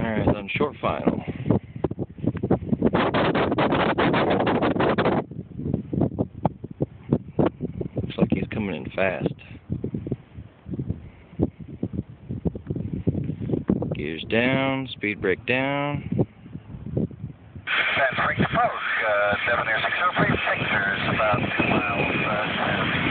Alright, on short final. Looks like he's coming in fast. Gears down, speed brake down. That's Frank approach, 7 Air 603, Pacers, about 2 miles,